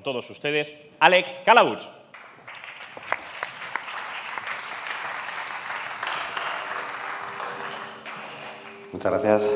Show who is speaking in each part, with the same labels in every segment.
Speaker 1: todos ustedes, Alex Calabuig.
Speaker 2: Muchas gracias.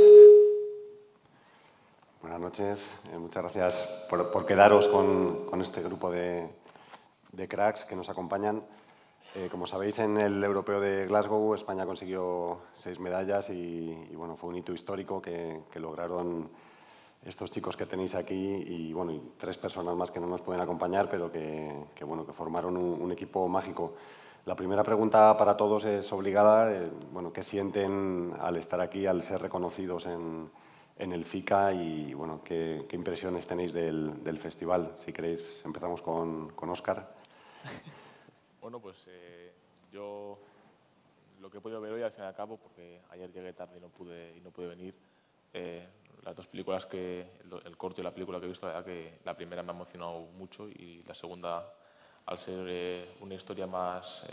Speaker 2: Buenas noches. Muchas gracias por quedaros con este grupo de cracks que nos acompañan. Como sabéis, en el Europeo de Glasgow, España consiguió 6 medallas y bueno, fue un hito histórico que lograron estos chicos que tenéis aquí y, bueno, y 3 personas más que no nos pueden acompañar, pero que formaron un equipo mágico. La primera pregunta para todos es obligada. Bueno, ¿qué sienten al estar aquí, al ser reconocidos en el FICA y bueno, qué impresiones tenéis del festival? Si queréis, empezamos con Óscar.
Speaker 3: Bueno, pues yo lo que he podido ver hoy, al fin y al cabo, porque ayer llegué tarde y no pude venir, las 2 películas, el corto y la película que he visto, la verdad que la primera me ha emocionado mucho y la segunda, al ser una historia más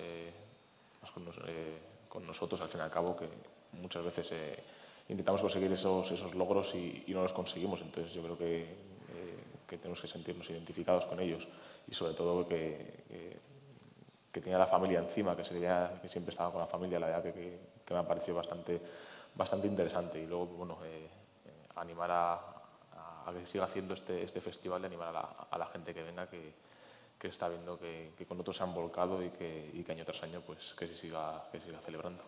Speaker 3: con nosotros, al fin y al cabo, que muchas veces intentamos conseguir esos logros y no los conseguimos. Entonces yo creo que tenemos que sentirnos identificados con ellos y sobre todo que tenía la familia encima, que siempre estaba con la familia, la verdad que me ha parecido bastante interesante. Y luego, bueno, animar a que siga haciendo este festival y animar a la gente que venga, que está viendo que con otros se han volcado y que año tras año pues que se siga celebrando.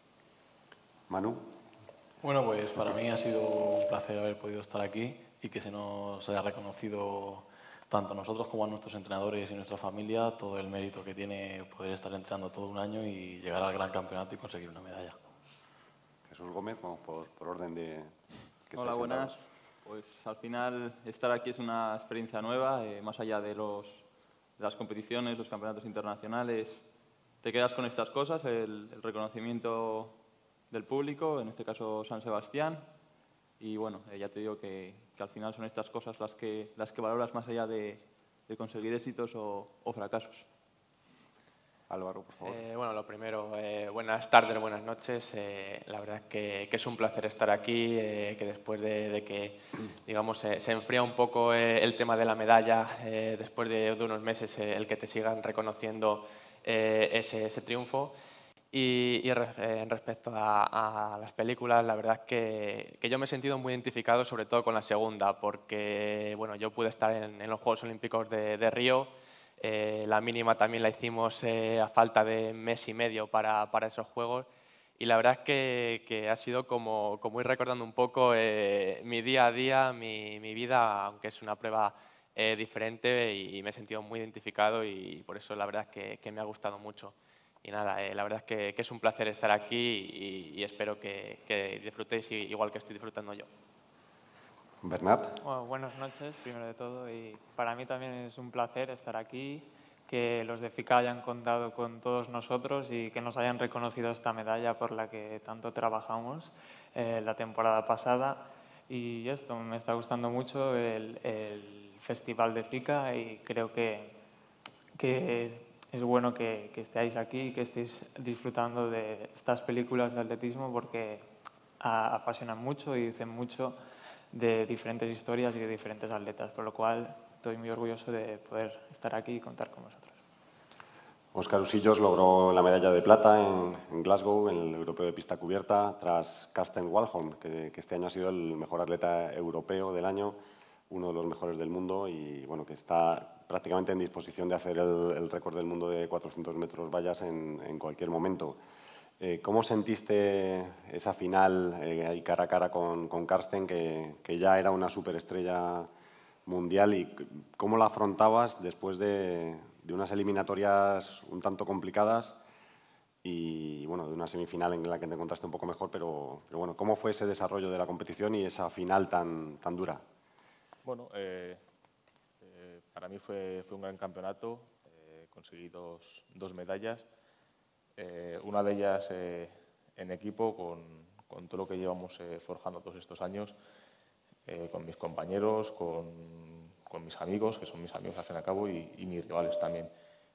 Speaker 2: Manu.
Speaker 4: Bueno, pues para mí ha sido un placer haber podido estar aquí y que se nos haya reconocido tanto a nosotros como a nuestros entrenadores y nuestra familia todo el mérito que tiene poder estar entrenando todo un año y llegar al gran campeonato y conseguir una medalla.
Speaker 2: Jesús Gómez, vamos por orden de...
Speaker 5: Hola, buenas. Pues al final estar aquí es una experiencia nueva, más allá de las competiciones, los campeonatos internacionales. Te quedas con estas cosas, el reconocimiento del público, en este caso San Sebastián. Y bueno, ya te digo que al final son estas cosas las que valoras más allá de conseguir éxitos o fracasos.
Speaker 2: Álvaro, por favor.
Speaker 6: Bueno, lo primero, buenas tardes, buenas noches. La verdad es que es un placer estar aquí, que después de que, digamos, se enfría un poco el tema de la medalla, después de unos meses, el que te sigan reconociendo ese triunfo. Y respecto a las películas, la verdad es que yo me he sentido muy identificado, sobre todo con la segunda, porque bueno, yo pude estar en los Juegos Olímpicos de Río. La mínima también la hicimos a falta de mes y medio para esos Juegos. Y la verdad es que ha sido como ir recordando un poco mi día a día, mi vida, aunque es una prueba diferente, y me he sentido muy identificado y por eso la verdad es que me ha gustado mucho. Y nada, la verdad es que es un placer estar aquí y espero que disfrutéis igual que estoy disfrutando yo.
Speaker 2: Bernat.
Speaker 7: Bueno, buenas noches, primero de todo. Y para mí también es un placer estar aquí, que los de FICA hayan contado con todos nosotros y que nos hayan reconocido esta medalla por la que tanto trabajamos la temporada pasada. Y esto, me está gustando mucho el festival de FICA y creo que es bueno que estéis aquí y que estéis disfrutando de estas películas de atletismo porque apasionan mucho y dicen mucho de diferentes historias y de diferentes atletas, por lo cual estoy muy orgulloso de poder estar aquí y contar con vosotros.
Speaker 2: Óscar Usillos logró la medalla de plata en Glasgow, en el Europeo de Pista Cubierta, tras Karsten Walholm, que este año ha sido el mejor atleta europeo del año, uno de los mejores del mundo y bueno, que está prácticamente en disposición de hacer el récord del mundo de 400 metros vallas en cualquier momento. ¿Cómo sentiste esa final ahí cara a cara con Karsten, que ya era una superestrella mundial, y cómo la afrontabas después de unas eliminatorias un tanto complicadas y bueno, de una semifinal en la que te encontraste un poco mejor, pero bueno, ¿cómo fue ese desarrollo de la competición y esa final tan dura?
Speaker 3: Bueno, para mí fue un gran campeonato, conseguí dos medallas, una de ellas en equipo con todo lo que llevamos forjando todos estos años, con mis compañeros, con mis amigos, que son mis amigos al fin y al cabo, y mis rivales también.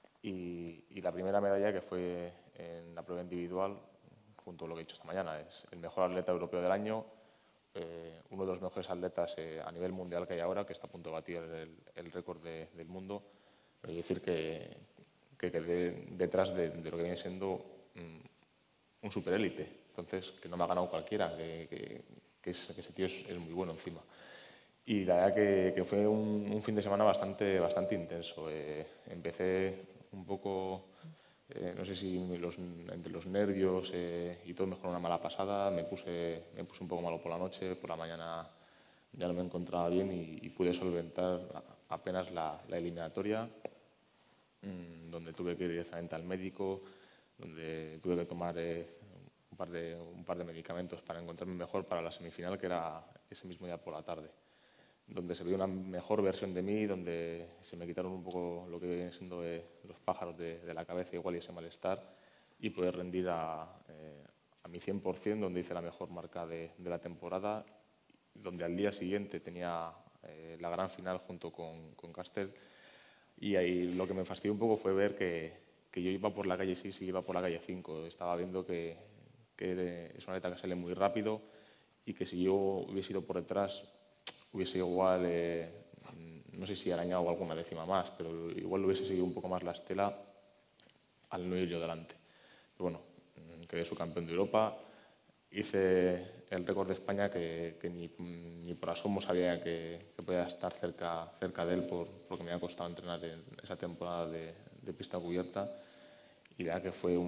Speaker 3: Y la primera medalla, que fue en la prueba individual, junto a lo que he dicho esta mañana, es el mejor atleta europeo del año, uno de los mejores atletas a nivel mundial que hay ahora, que está a punto de batir el récord del mundo. Pero hay que decir que quedé detrás de lo que viene siendo un superélite. Entonces, que no me ha ganado cualquiera, que ese tío es muy bueno encima. Y la verdad que fue un fin de semana bastante intenso. Empecé un poco, no sé si entre los nervios y todo me jugó una mala pasada. Me puse un poco malo por la noche, por la mañana ya no me encontraba bien y pude solventar apenas la eliminatoria, donde tuve que ir directamente al médico, donde tuve que tomar un par de medicamentos para encontrarme mejor para la semifinal, que era ese mismo día por la tarde, donde se vio una mejor versión de mí, donde se me quitaron un poco lo que vienen siendo los pájaros de la cabeza igual y ese malestar, y poder rendir a mi 100%, donde hice la mejor marca de la temporada, donde al día siguiente tenía la gran final junto con Castel. Y ahí lo que me fastidió un poco fue ver que yo iba por la calle 6 y iba por la calle 5. Estaba viendo que es una atleta que sale muy rápido y que si yo hubiese ido por detrás hubiese igual, no sé si arañado alguna décima más, pero igual hubiese seguido un poco más la estela al no ir yo delante. Pero bueno, quedé subcampeón de Europa, hice el récord de España que ni por asomo sabía que podía estar cerca de él porque me había costado entrenar en esa temporada de pista cubierta, y la verdad que fue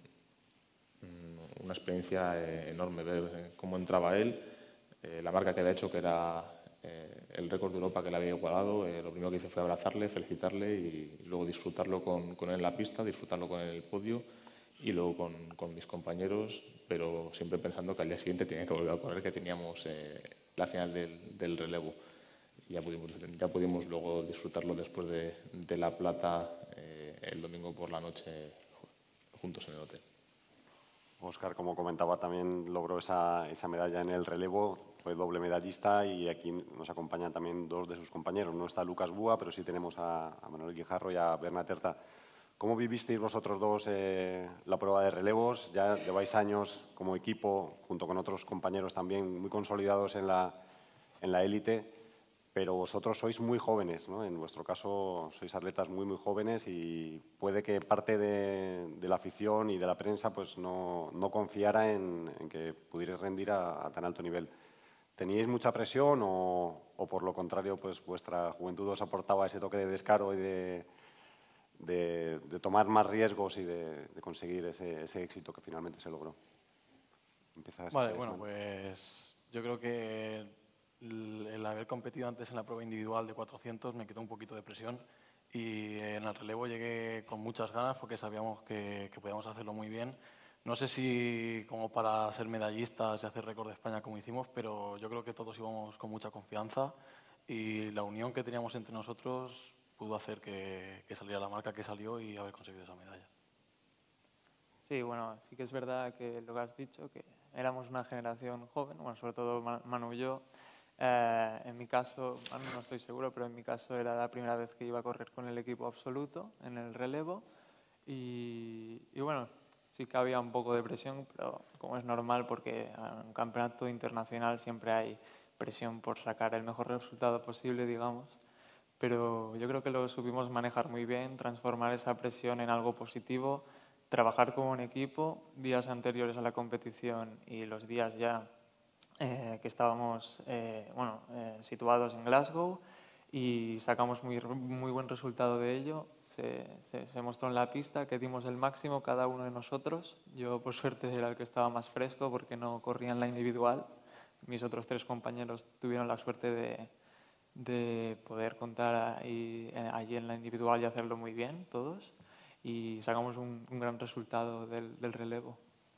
Speaker 3: una experiencia enorme ver cómo entraba él, la marca que había hecho, que era el récord de Europa que le había igualado. Lo primero que hice fue abrazarle, felicitarle y luego disfrutarlo con él en la pista, disfrutarlo con él en el podio y luego con mis compañeros, pero siempre pensando que al día siguiente tenía que volver a correr, que teníamos la final del relevo. Y ya pudimos luego disfrutarlo después de la plata el domingo por la noche juntos en el hotel.
Speaker 2: Óscar, como comentaba, también logró esa medalla en el relevo, fue doble medallista, y aquí nos acompañan también dos de sus compañeros. No está Lucas Búa, pero sí tenemos a Manuel Guijarro y a Bernat Erta. ¿Cómo vivisteis vosotros dos la prueba de relevos? Ya lleváis años como equipo, junto con otros compañeros también muy consolidados en la élite, pero vosotros sois muy jóvenes, ¿no? En vuestro caso sois atletas muy jóvenes, y puede que parte de la afición y de la prensa pues no confiara en que pudierais rendir a tan alto nivel. ¿Teníais mucha presión o por lo contrario pues vuestra juventud os aportaba ese toque de descaro y de tomar más riesgos y de conseguir ese éxito que finalmente se logró?
Speaker 4: Vale, bueno, pues yo creo que el haber competido antes en la prueba individual de 400 me quitó un poquito de presión, y en el relevo llegué con muchas ganas porque sabíamos que podíamos hacerlo muy bien. No sé si como para ser medallistas y hacer récord de España como hicimos, pero yo creo que todos íbamos con mucha confianza, y la unión que teníamos entre nosotros pudo hacer que saliera la marca que salió y haber conseguido esa medalla.
Speaker 7: Sí, bueno, sí que es verdad que lo que has dicho, que éramos una generación joven, bueno, sobre todo Manu y yo. En mi caso, Manu no estoy seguro, pero en mi caso era la primera vez que iba a correr con el equipo absoluto en el relevo, y bueno, sí que había un poco de presión, pero como es normal, porque en un campeonato internacional siempre hay presión por sacar el mejor resultado posible, digamos. Pero yo creo que lo supimos manejar muy bien, transformar esa presión en algo positivo, trabajar como un equipo días anteriores a la competición y los días ya que estábamos situados en Glasgow, y sacamos muy buen resultado de ello. Se mostró en la pista que dimos el máximo cada uno de nosotros. Yo, por suerte, era el que estaba más fresco porque no corría en la individual. Mis otros tres compañeros tuvieron la suerte de poder contar allí en la individual y hacerlo muy bien todos, y sacamos un gran resultado del relevo.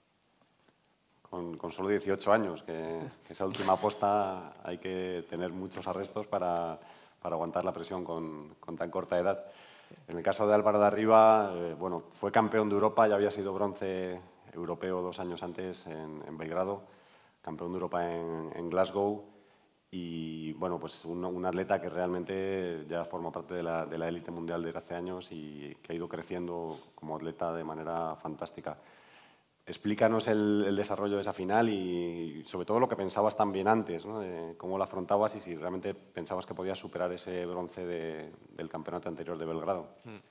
Speaker 2: Con solo 18 años, que esa última aposta hay que tener muchos arrestos para aguantar la presión con tan corta edad. En el caso de Álvaro de Arriba, bueno, fue campeón de Europa, ya había sido bronce europeo 2 años antes en Belgrado, campeón de Europa en Glasgow, y bueno, pues un atleta que realmente ya forma parte de la élite mundial desde hace años y que ha ido creciendo como atleta de manera fantástica. Explícanos el desarrollo de esa final y sobre todo lo que pensabas también antes, ¿no? Cómo la afrontabas y si realmente pensabas que podías superar ese bronce del campeonato anterior de Belgrado.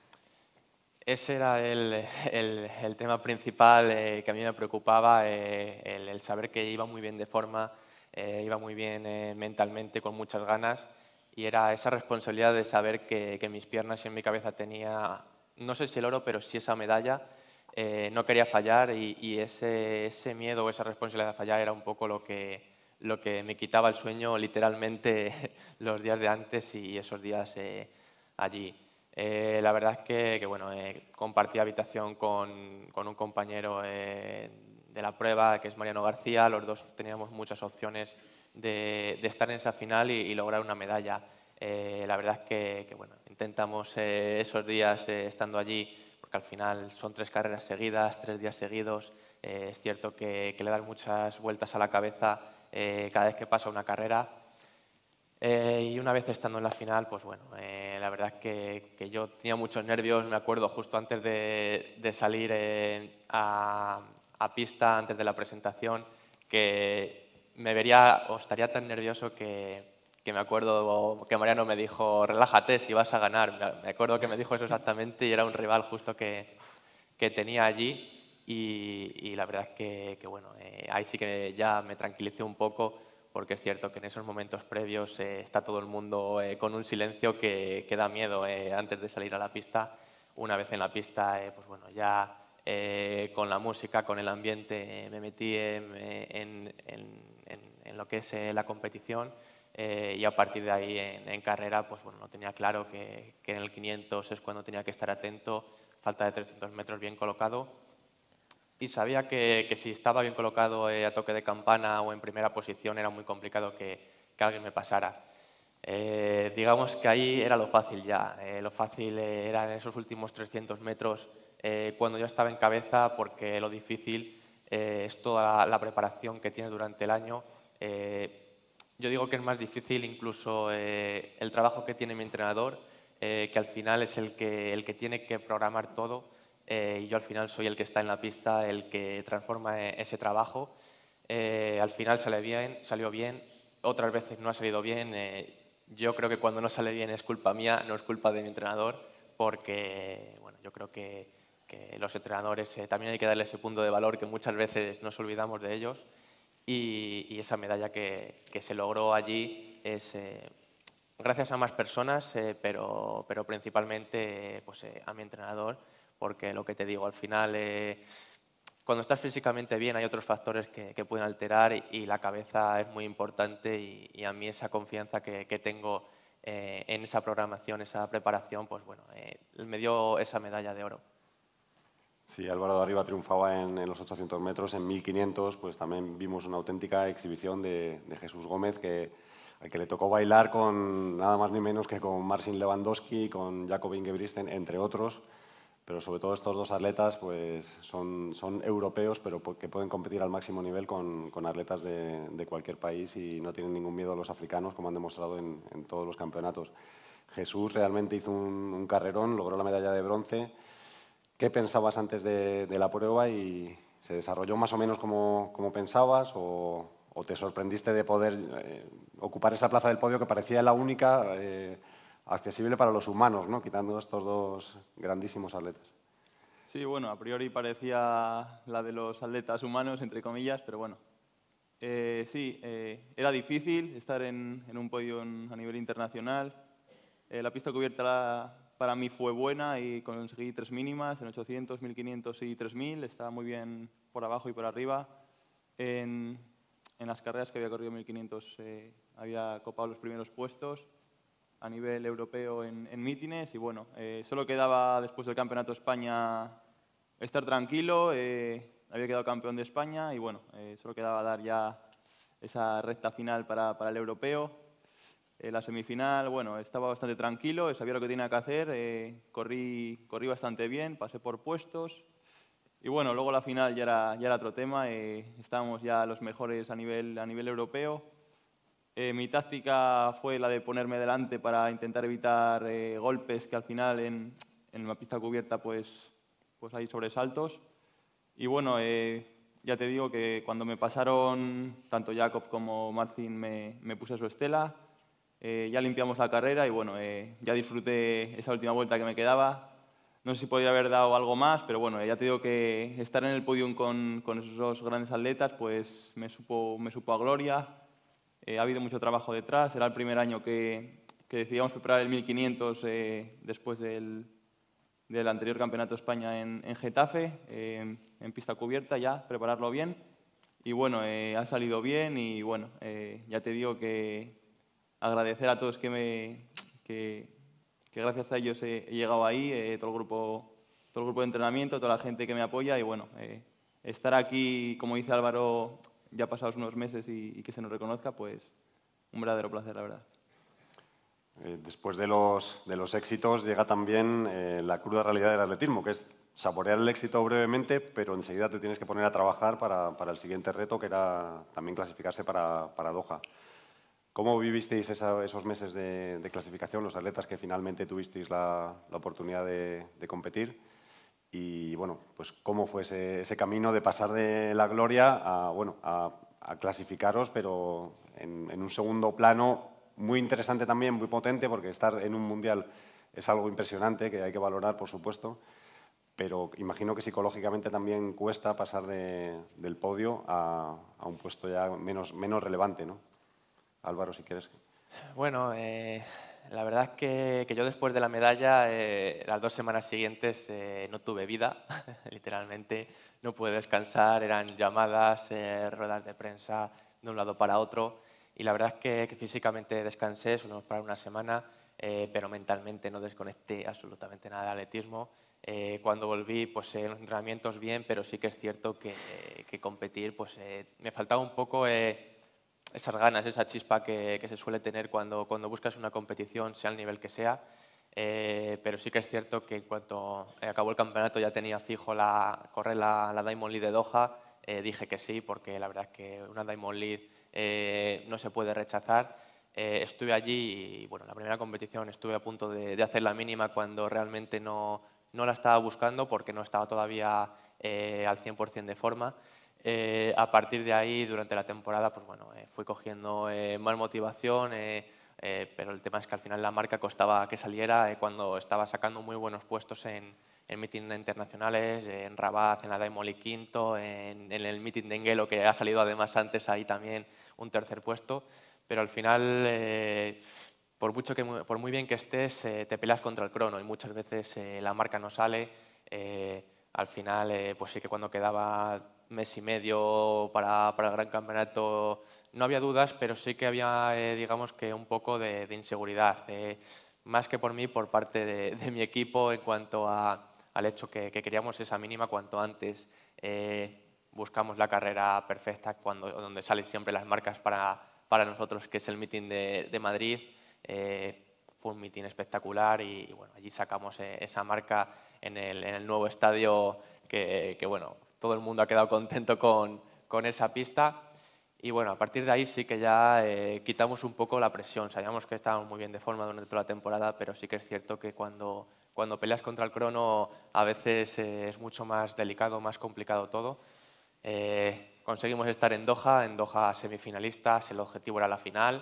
Speaker 6: Ese era el tema principal que a mí me preocupaba, el saber que iba muy bien de forma, iba muy bien mentalmente, con muchas ganas, y era esa responsabilidad de saber que mis piernas y en mi cabeza tenía, no sé si el oro, pero sí esa medalla. No quería fallar y ese miedo o esa responsabilidad de fallar era un poco lo que me quitaba el sueño literalmente los días de antes y esos días allí. La verdad es que bueno, compartí habitación con un compañero de la prueba, que es Mariano García. Los dos teníamos muchas opciones de estar en esa final y lograr una medalla. La verdad es que bueno, intentamos esos días estando allí, porque al final son 3 carreras seguidas, 3 días seguidos. Es cierto que le dan muchas vueltas a la cabeza cada vez que pasa una carrera. Y una vez estando en la final, pues bueno, la verdad es que yo tenía muchos nervios. Me acuerdo justo antes de salir a pista, antes de la presentación, que me vería o estaría tan nervioso que me acuerdo que Mariano me dijo: relájate, si vas a ganar. Me acuerdo que me dijo eso exactamente y era un rival justo que tenía allí y la verdad es que bueno, ahí sí que ya me tranquilicé un poco, porque es cierto que en esos momentos previos está todo el mundo con un silencio que da miedo antes de salir a la pista. Una vez en la pista, pues bueno, ya con la música, con el ambiente, me metí en lo que es la competición. Y a partir de ahí en carrera, pues bueno, no tenía claro que en el 500 es cuando tenía que estar atento, falta de 300 metros bien colocado, y sabía que si estaba bien colocado a toque de campana o en primera posición era muy complicado que alguien me pasara. Digamos que ahí era lo fácil ya, lo fácil era en esos últimos 300 metros cuando yo estaba en cabeza, porque lo difícil es toda la preparación que tienes durante el año. Yo digo que es más difícil incluso el trabajo que tiene mi entrenador, que al final es el que tiene que programar todo, y yo al final soy el que está en la pista, el que transforma ese trabajo. Al final salió bien, otras veces no ha salido bien. Yo creo que cuando no sale bien es culpa mía, no es culpa de mi entrenador, porque bueno, yo creo que los entrenadores también hay que darle ese punto de valor que muchas veces nos olvidamos de ellos. Y esa medalla que se logró allí es gracias a más personas, pero principalmente pues, a mi entrenador, porque lo que te digo, al final, cuando estás físicamente bien hay otros factores que pueden alterar y la cabeza es muy importante y a mí esa confianza que tengo en esa programación, esa preparación, pues bueno, me dio esa medalla de oro.
Speaker 2: Sí, Álvaro de Arriba triunfaba en los 800 metros. En 1500 pues también vimos una auténtica exhibición de Jesús Gómez, al que le tocó bailar con nada más ni menos que con Marcin Lewandowski, con Jakob Ingebrigtsen, entre otros. Pero sobre todo estos dos atletas pues son europeos, pero que pueden competir al máximo nivel con atletas de cualquier país y no tienen ningún miedo a los africanos, como han demostrado en todos los campeonatos. Jesús realmente hizo un carrerón, logró la medalla de bronce. ¿Qué pensabas antes de la prueba y se desarrolló más o menos como pensabas o te sorprendiste de poder ocupar esa plaza del podio que parecía la única accesible para los humanos, ¿no? Quitando estos dos grandísimos atletas?
Speaker 5: Sí, bueno, a priori parecía la de los atletas humanos, entre comillas, pero bueno. Sí, era difícil estar en un podio a nivel internacional. La pista cubierta para mí fue buena y conseguí 3 mínimas, en 800, 1500 y 3000. Estaba muy bien por abajo y por arriba. En las carreras que había corrido 1500 había copado los primeros puestos a nivel europeo en mítines y bueno, solo quedaba después del Campeonato de España estar tranquilo. Había quedado campeón de España y bueno, solo quedaba dar ya esa recta final para el europeo. La semifinal, bueno, estaba bastante tranquilo, sabía lo que tenía que hacer, corrí bastante bien, pasé por puestos. Y bueno, luego la final ya era otro tema, estábamos ya los mejores a nivel europeo. Mi táctica fue la de ponerme delante para intentar evitar golpes, que al final en la pista cubierta pues hay sobresaltos. Y bueno, ya te digo que cuando me pasaron, tanto Jakob como Martin me puse su estela, ya limpiamos la carrera y bueno, ya disfruté esa última vuelta que me quedaba. No sé si podría haber dado algo más, pero bueno, ya te digo que estar en el podium con esos dos grandes atletas pues me supo a gloria. Ha habido mucho trabajo detrás. Era el primer año que decidíamos preparar el 1500 después del anterior Campeonato de España en Getafe, en pista cubierta ya, prepararlo bien. Y bueno, ha salido bien y bueno, ya te digo que agradecer a todos que gracias a ellos he llegado ahí, todo el grupo de entrenamiento, toda la gente que me apoya y bueno, estar aquí, como dice Álvaro, ya pasados unos meses y que se nos reconozca, pues un verdadero placer, la verdad.
Speaker 2: Después de los éxitos llega también la cruda realidad del atletismo, que es saborear el éxito brevemente, pero enseguida te tienes que poner a trabajar para el siguiente reto, que era también clasificarse para Doha. ¿Cómo vivisteis esos meses de clasificación, los atletas que finalmente tuvisteis la oportunidad de competir? Y bueno, pues cómo fue ese camino de pasar de la gloria a clasificaros, pero en un segundo plano muy interesante también, muy potente, porque estar en un mundial es algo impresionante que hay que valorar, por supuesto, pero imagino que psicológicamente también cuesta pasar del podio a un puesto ya menos relevante, ¿no? Álvaro, si quieres.
Speaker 6: Bueno, la verdad es que yo después de la medalla, las 2 semanas siguientes no tuve vida, literalmente no pude descansar, eran llamadas, ruedas de prensa de un lado para otro y la verdad es que físicamente descansé, solo para una semana, pero mentalmente no desconecté absolutamente nada del atletismo. Cuando volví, pues en los entrenamientos bien, pero sí que es cierto que competir, pues me faltaba un poco esas ganas, esa chispa que se suele tener cuando buscas una competición, sea el nivel que sea. Pero sí que es cierto que en cuanto acabó el campeonato ya tenía fijo correr la Diamond League de Doha. Dije que sí, porque la verdad es que una Diamond League no se puede rechazar. Estuve allí y bueno, la primera competición estuve a punto de hacer la mínima cuando realmente no la estaba buscando porque no estaba todavía al 100% de forma. A partir de ahí, durante la temporada, pues bueno, fui cogiendo más motivación, pero el tema es que al final la marca costaba que saliera cuando estaba sacando muy buenos puestos en mítines internacionales, en Rabat, en la Diamond League quinto, en el meeting de Enguelo, que ha salido además antes ahí también un tercer puesto, pero al final, por muy bien que estés, te peleas contra el crono y muchas veces la marca no sale. Al final, pues sí que cuando quedaba mes y medio para el gran campeonato no había dudas, pero sí que había, digamos que un poco de inseguridad, más que por mí, por parte de mi equipo en cuanto al hecho que queríamos esa mínima cuanto antes. Buscamos la carrera perfecta donde salen siempre las marcas para nosotros, que es el meeting de Madrid. Fue un meeting espectacular y bueno, allí sacamos esa marca en el nuevo estadio que bueno, todo el mundo ha quedado contento con esa pista. Y bueno, a partir de ahí sí que ya quitamos un poco la presión. Sabíamos que estábamos muy bien de forma durante toda la temporada, pero sí que es cierto que cuando peleas contra el crono a veces es mucho más delicado, más complicado todo. Conseguimos estar en Doha semifinalistas, el objetivo era la final.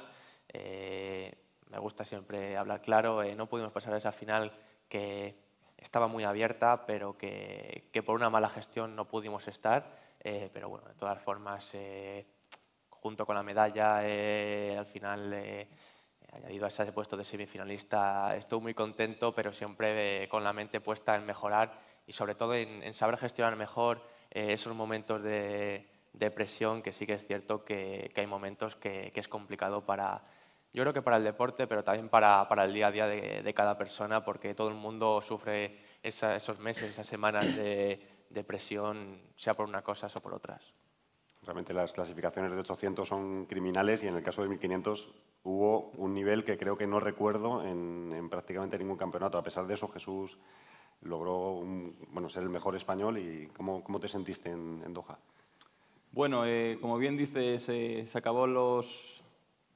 Speaker 6: Me gusta siempre hablar claro, no pudimos pasar a esa final que estaba muy abierta, pero que por una mala gestión no pudimos estar. Pero bueno, de todas formas, junto con la medalla, al final, añadido a ese puesto de semifinalista, estoy muy contento, pero siempre con la mente puesta en mejorar y sobre todo en saber gestionar mejor esos momentos de presión, que sí que es cierto que hay momentos que es complicado yo creo que para el deporte, pero también para el día a día de cada persona, porque todo el mundo sufre esos meses, esas semanas de presión, sea por una cosa o por otras.
Speaker 2: Realmente las clasificaciones de 800 son criminales y en el caso de 1500 hubo un nivel que creo que no recuerdo en prácticamente ningún campeonato. A pesar de eso, Jesús logró ser el mejor español. ¿Y cómo te sentiste en Doha?
Speaker 5: Bueno, como bien dices, se acabó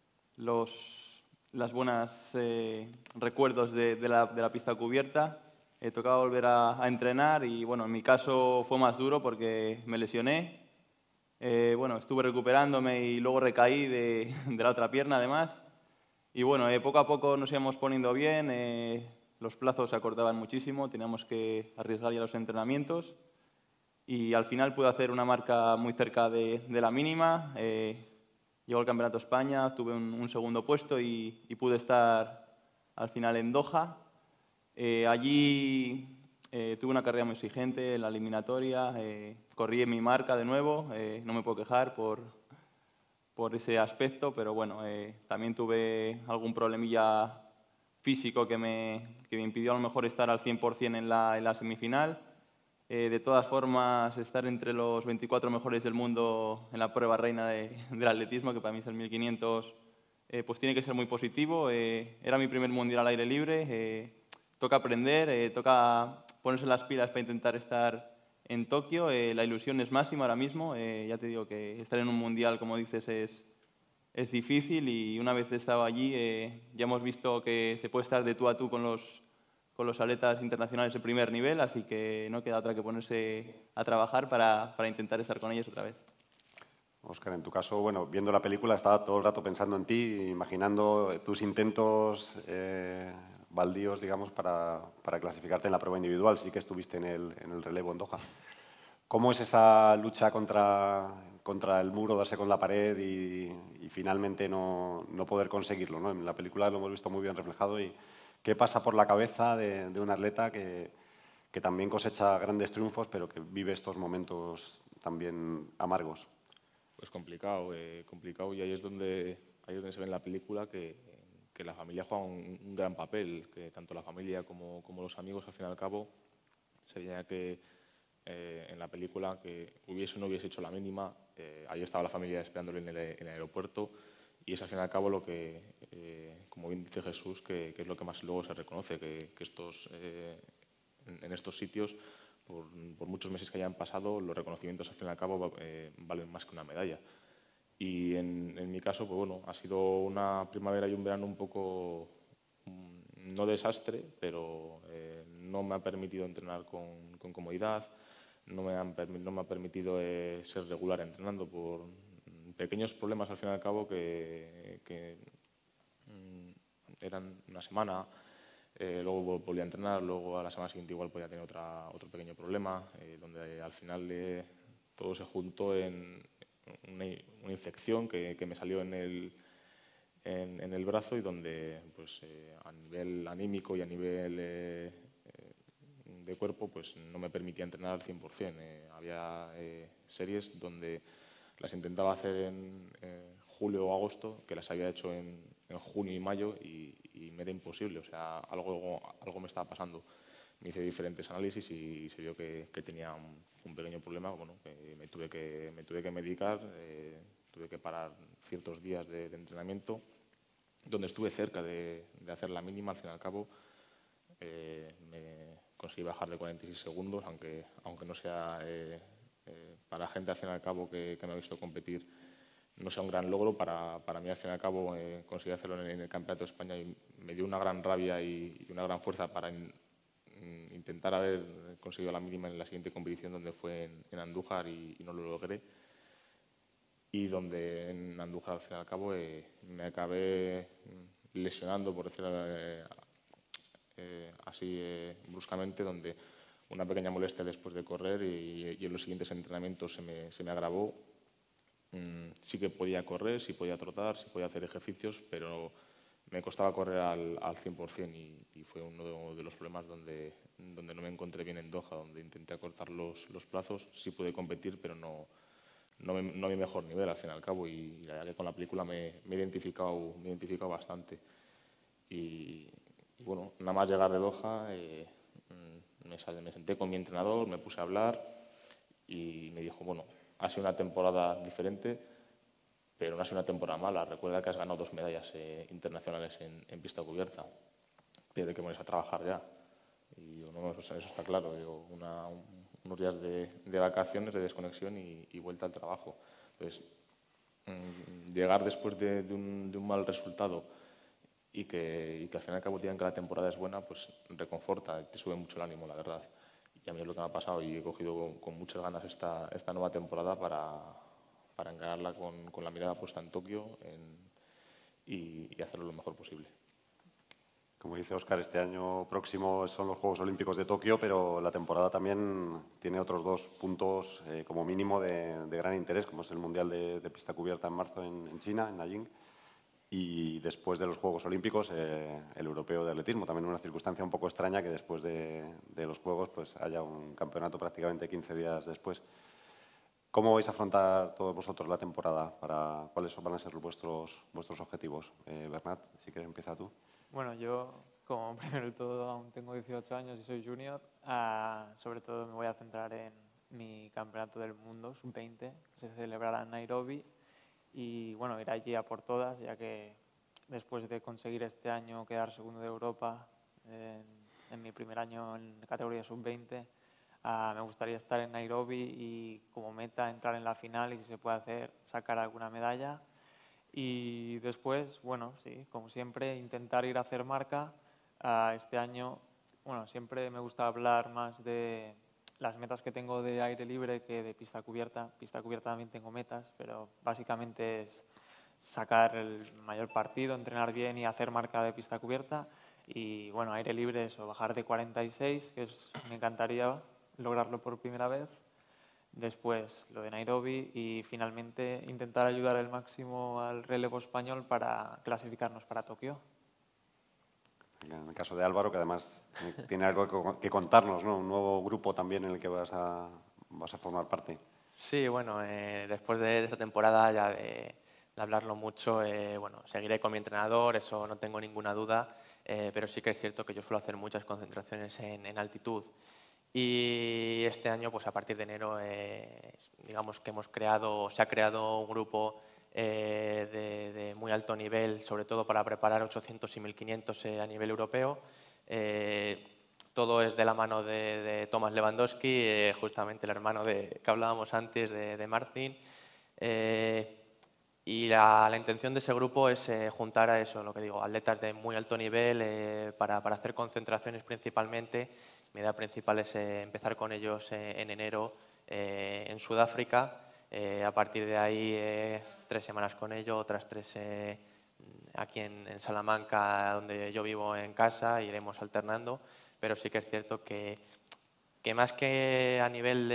Speaker 5: las buenas recuerdos de la pista cubierta. tocaba volver a entrenar y bueno, en mi caso fue más duro porque me lesioné. Bueno, estuve recuperándome y luego recaí de la otra pierna además. Y bueno, poco a poco nos íbamos poniendo bien, los plazos se acortaban muchísimo, teníamos que arriesgar ya los entrenamientos y al final pude hacer una marca muy cerca de la mínima. Llegó al Campeonato de España, tuve un segundo puesto y pude estar al final en Doha. Allí tuve una carrera muy exigente en la eliminatoria, corrí en mi marca de nuevo, no me puedo quejar por ese aspecto, pero bueno, también tuve algún problemilla físico que me impidió a lo mejor estar al 100% en la semifinal. De todas formas, estar entre los 24 mejores del mundo en la prueba reina del atletismo, que para mí es el 1500, pues tiene que ser muy positivo. Era mi primer mundial al aire libre, toca aprender, toca ponerse las pilas para intentar estar en Tokio. La ilusión es máxima ahora mismo. Ya te digo que estar en un mundial, como dices, es difícil y una vez estado allí ya hemos visto que se puede estar de tú a tú con los atletas internacionales de primer nivel, así que no queda otra que ponerse a trabajar para intentar estar con ellos otra vez.
Speaker 2: Óscar, en tu caso, bueno, viendo la película estaba todo el rato pensando en ti, imaginando tus intentos baldíos, digamos, para clasificarte en la prueba individual. Sí que estuviste en el relevo en Doha. ¿Cómo es esa lucha contra el muro, darse con la pared y finalmente no poder conseguirlo, ¿no? En la película lo hemos visto muy bien reflejado. ¿Y qué pasa por la cabeza de un atleta que también cosecha grandes triunfos, pero que vive estos momentos también amargos?
Speaker 3: Pues complicado, complicado, y ahí es donde se ve en la película que la familia juega un gran papel, que tanto la familia como los amigos, al fin y al cabo, se veía que en la película que hubiese o no hubiese hecho la mínima, ahí estaba la familia esperándole en el aeropuerto, y es al fin y al cabo lo que, como bien dice Jesús, que es lo que más luego se reconoce, que en estos sitios, por muchos meses que hayan pasado, los reconocimientos al fin y al cabo valen más que una medalla. Y en mi caso, pues bueno, ha sido una primavera y un verano un poco, no desastre, pero no me ha permitido entrenar con comodidad, no me ha permitido ser regular entrenando por pequeños problemas al fin y al cabo que eran una semana. Luego volví a entrenar, luego a la semana siguiente igual podía tener otro pequeño problema, donde al final todo se juntó en una infección que me salió en el brazo y donde pues, a nivel anímico y a nivel de cuerpo pues, no me permitía entrenar al 100%. Había series donde las intentaba hacer en julio o agosto, que las había hecho en junio y mayo y me era imposible, o sea, algo me estaba pasando. Me hice diferentes análisis y se vio que tenía un pequeño problema, bueno, que me tuve que medicar, tuve que parar ciertos días de entrenamiento, donde estuve cerca de hacer la mínima, al fin y al cabo me conseguí bajar de 46 segundos, aunque no sea para gente al fin y al cabo que me ha visto competir, no sea un gran logro, para mí al fin y al cabo conseguí hacerlo en el Campeonato de España y me dio una gran rabia y una gran fuerza para intentar haber conseguido la mínima en la siguiente competición, donde fue en Andújar y no lo logré. Y donde en Andújar al fin y al cabo me acabé lesionando, por decirlo así bruscamente, donde una pequeña molestia después de correr y en los siguientes entrenamientos se me agravó. Sí que podía correr, sí podía trotar, sí podía hacer ejercicios, pero me costaba correr al 100% y fue uno de los problemas donde no me encontré bien en Doha, donde intenté acortar los plazos. Sí pude competir, pero no a mi mejor nivel al fin y al cabo, y la verdad que con la película me he identificado bastante. Y bueno, nada más llegar de Doha me senté con mi entrenador, me puse a hablar y me dijo, bueno, ha sido una temporada diferente, pero no ha sido una temporada mala. Recuerda que has ganado 2 medallas internacionales en pista cubierta, pero hay que ponerse a trabajar ya. Y yo, no, eso está claro. Yo, unos días de vacaciones, de desconexión y vuelta al trabajo. Entonces, llegar después de un mal resultado y que al fin y al cabo digan que la temporada es buena, pues reconforta, te sube mucho el ánimo, la verdad. Y a mí es lo que me ha pasado y he cogido con muchas ganas esta nueva temporada para encararla con la mirada puesta en Tokio y hacerlo lo mejor posible.
Speaker 2: Como dice Óscar, este año próximo son los Juegos Olímpicos de Tokio, pero la temporada también tiene otros 2 puntos como mínimo de gran interés, como es el Mundial de pista cubierta en marzo en China, en Nanjing, y después de los Juegos Olímpicos el Europeo de Atletismo. También una circunstancia un poco extraña que después de los Juegos pues haya un campeonato prácticamente 15 días después. ¿Cómo vais a afrontar todos vosotros la temporada? ¿Cuáles van a ser vuestros objetivos? Bernat, si quieres empieza tú.
Speaker 7: Bueno, yo, como primero de todo, aún tengo 18 años y soy junior. Sobre todo me voy a centrar en mi campeonato del mundo, sub-20, que se celebrará en Nairobi. Y bueno, ir allí a por todas, ya que después de conseguir este año quedar segundo de Europa en mi primer año en categoría sub-20, me gustaría estar en Nairobi y como meta entrar en la final y si se puede hacer, sacar alguna medalla. Y después, bueno, sí, como siempre, intentar ir a hacer marca. Este año, bueno, siempre me gusta hablar más de las metas que tengo de aire libre que de pista cubierta. Pista cubierta también tengo metas, pero básicamente es sacar el mayor partido, entrenar bien y hacer marca de pista cubierta. Y bueno, aire libre, eso, bajar de 46, me encantaría lograrlo por primera vez. Después lo de Nairobi y finalmente intentar ayudar al máximo al relevo español para clasificarnos para Tokio.
Speaker 2: En el caso de Álvaro, que además tiene algo que contarnos, ¿no? Un nuevo grupo también en el que vas a formar parte.
Speaker 6: Sí, bueno, después de esta temporada ya de hablarlo mucho, bueno, seguiré con mi entrenador, eso no tengo ninguna duda, pero sí que es cierto que yo suelo hacer muchas concentraciones en altitud. Y este año, pues a partir de enero, digamos que se ha creado un grupo de muy alto nivel, sobre todo para preparar 800 y 1500 a nivel europeo. Todo es de la mano de Tomasz Lewandowski, justamente el hermano que hablábamos antes de Marcin. Y la intención de ese grupo es juntar a eso, lo que digo, atletas de muy alto nivel para hacer concentraciones principalmente. Mi idea principal es empezar con ellos en enero en Sudáfrica. A partir de ahí 3 semanas con ellos, otras 3 aquí en Salamanca, donde yo vivo en casa, iremos alternando. Pero sí que es cierto que más que a nivel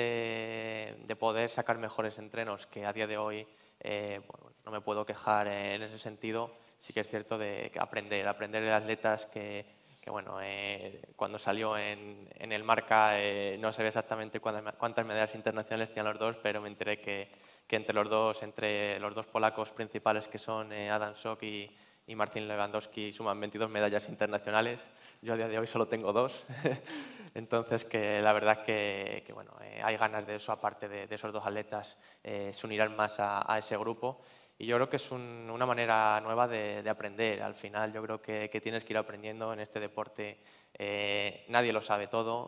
Speaker 6: de poder sacar mejores entrenos, que a día de hoy bueno, no me puedo quejar en ese sentido, sí que es cierto de aprender de atletas que bueno, cuando salió en el Marca no se ve exactamente cuántas medallas internacionales tenían los dos, pero me enteré que entre los dos polacos principales, que son Adam Sok y Marcin Lewandowski, suman 22 medallas internacionales. Yo a día de hoy solo tengo 2. Entonces, que la verdad que bueno, hay ganas de eso, aparte de esos 2 atletas, se unirán más a ese grupo. Y yo creo que es una manera nueva de aprender. Al final yo creo que tienes que ir aprendiendo en este deporte. Nadie lo sabe todo.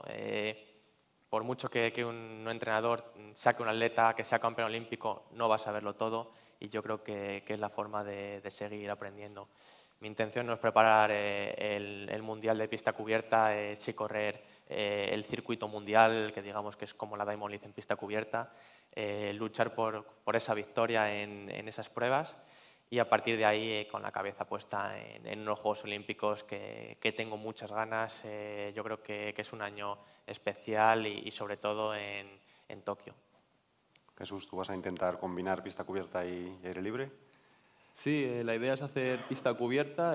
Speaker 6: Por mucho que un entrenador saque un atleta que sea campeón olímpico, no va a saberlo todo. Y yo creo que es la forma de seguir aprendiendo. Mi intención no es preparar el Mundial de pista cubierta, sí correr el circuito mundial, que digamos que es como la Diamond League en pista cubierta, luchar por esa victoria en esas pruebas y a partir de ahí con la cabeza puesta en unos Juegos Olímpicos que tengo muchas ganas. Yo creo que es un año especial y sobre todo en Tokio.
Speaker 2: Jesús, ¿tú vas a intentar combinar pista cubierta y aire libre?
Speaker 5: Sí, la idea es hacer pista cubierta.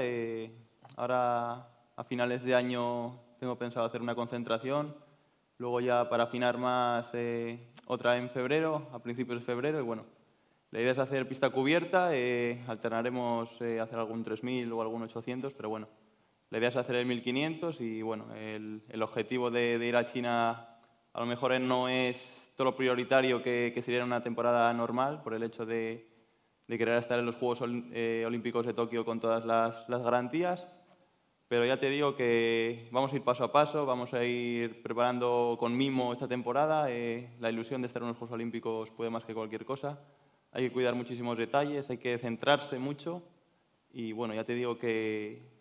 Speaker 5: Ahora, a finales de año, tengo pensado hacer una concentración. Luego ya para afinar más, otra en febrero, a principios de febrero. Y bueno, la idea es hacer pista cubierta. Alternaremos hacer algún 3000 o algún 800, pero bueno, la idea es hacer el 1500 y bueno, el objetivo de ir a China a lo mejor no es todo lo prioritario que sería una temporada normal, por el hecho de querer estar en los Juegos Olímpicos de Tokio con todas las garantías. Pero ya te digo que vamos a ir paso a paso, vamos a ir preparando con mimo esta temporada. La ilusión de estar en los Juegos Olímpicos puede más que cualquier cosa. Hay que cuidar muchísimos detalles, hay que centrarse mucho. Y bueno, ya te digo que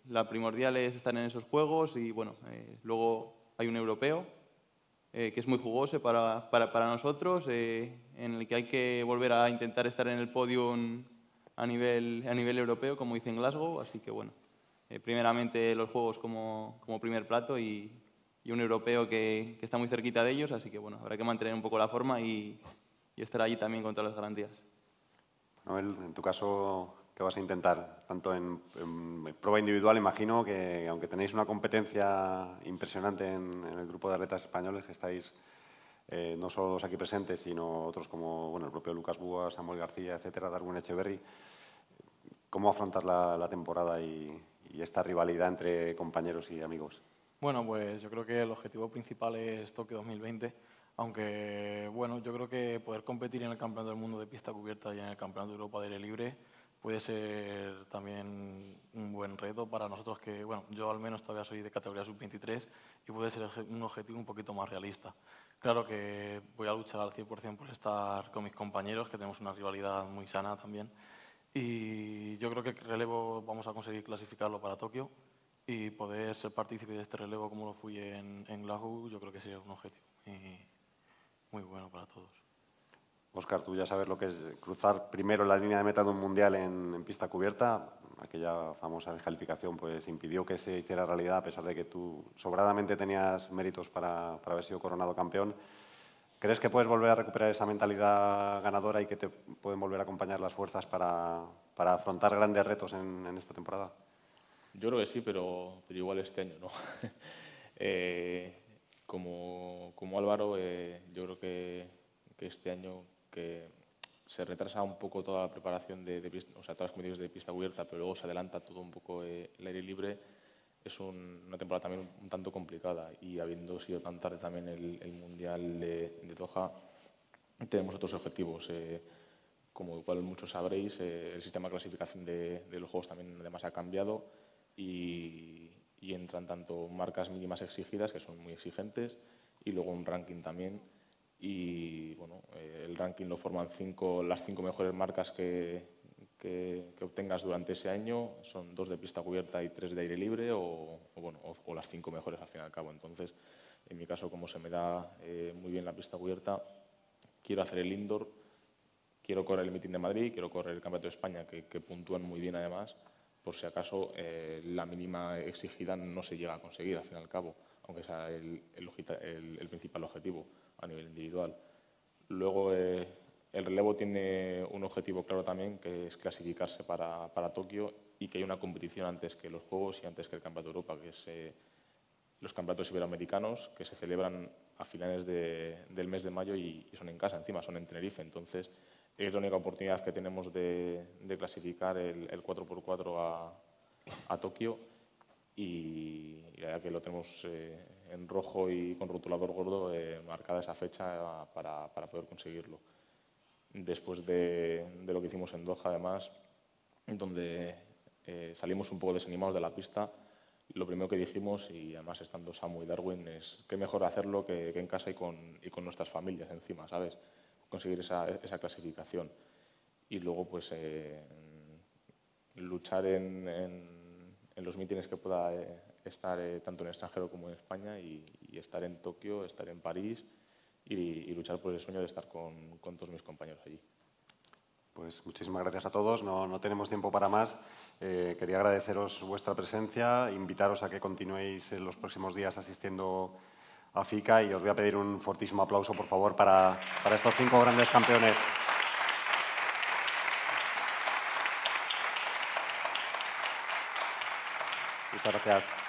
Speaker 5: la primordial es estar en esos juegos y bueno, luego hay un europeo que es muy jugoso para nosotros, en el que hay que volver a intentar estar en el podio a nivel europeo, como hice en Glasgow, así que bueno, primeramente los juegos como primer plato y un europeo que está muy cerquita de ellos, así que bueno, habrá que mantener un poco la forma y estar allí también con todas las garantías.
Speaker 2: Noel, en tu caso, ¿qué vas a intentar? Tanto en prueba individual, imagino que aunque tenéis una competencia impresionante en el grupo de atletas españoles, que estáis no solo los aquí presentes, sino otros como bueno, el propio Lucas Búa, Samuel García, etcétera, Darwin Echeverry, ¿cómo afrontas la temporada y esta rivalidad entre compañeros y amigos?
Speaker 4: Bueno, pues yo creo que el objetivo principal es Tokio 2020, aunque bueno, yo creo que poder competir en el Campeonato del Mundo de pista cubierta y en el Campeonato de Europa de aire libre puede ser también un buen reto para nosotros que, bueno, yo al menos todavía soy de categoría sub-23 y puede ser un objetivo un poquito más realista. Claro que voy a luchar al 100% por estar con mis compañeros, que tenemos una rivalidad muy sana también, y yo creo que el relevo vamos a conseguir clasificarlo para Tokio y poder ser partícipe de este relevo como lo fui en Glasgow, yo creo que sería un objetivo muy bueno para todos.
Speaker 2: Óscar, tú ya sabes lo que es cruzar primero la línea de meta de un mundial en pista cubierta. Aquella famosa descalificación pues, impidió que se hiciera realidad, a pesar de que tú sobradamente tenías méritos para haber sido coronado campeón. ¿Crees que puedes volver a recuperar esa mentalidad ganadora y que te pueden volver a acompañar las fuerzas para afrontar grandes retos en esta temporada?
Speaker 3: Yo creo que sí, pero igual este año no. Como Álvaro, yo creo que este año que se retrasa un poco toda la preparación o sea, todas las competiciones de pista cubierta, pero luego se adelanta todo un poco el aire libre, es una temporada también un tanto complicada, y habiendo sido tan tarde también el Mundial de Doha, tenemos otros objetivos. Como igual muchos sabréis, el sistema de clasificación de los Juegos también además ha cambiado y entran tanto marcas mínimas exigidas, que son muy exigentes, y luego un ranking también. Y bueno, el ranking lo forman las 5 mejores marcas que obtengas durante ese año. Son 2 de pista cubierta y 3 de aire libre, o las 5 mejores al fin y al cabo. Entonces, en mi caso, como se me da muy bien la pista cubierta, quiero hacer el indoor, quiero correr el Meeting de Madrid, quiero correr el Campeonato de España, que puntúan muy bien además, por si acaso la mínima exigida no se llega a conseguir al fin y al cabo, aunque sea el principal objetivo a nivel individual. Luego, el relevo tiene un objetivo claro también, que es clasificarse para Tokio, y que hay una competición antes que los Juegos y antes que el Campeonato de Europa, que es los Campeonatos Iberoamericanos, que se celebran a finales del mes de mayo y son en casa, encima son en Tenerife. Entonces, es la única oportunidad que tenemos de clasificar el 4x4 a Tokio, y la verdad que lo tenemos en rojo y con rotulador gordo marcada esa fecha para poder conseguirlo. Después de lo que hicimos en Doha, además, donde salimos un poco desanimados de la pista, lo primero que dijimos, y además estando Samu y Darwin, es que mejor hacerlo que en casa y con nuestras familias encima, ¿sabes? Conseguir esa clasificación. Y luego, pues, luchar en los mítines que pueda estar tanto en el extranjero como en España, y estar en Tokio, estar en París y luchar por el sueño de estar con todos mis compañeros allí.
Speaker 2: Pues muchísimas gracias a todos. No tenemos tiempo para más. Quería agradeceros vuestra presencia, invitaros a que continuéis en los próximos días asistiendo a FICA, y os voy a pedir un fortísimo aplauso, por favor, para estos 5 grandes campeones. Muchas gracias.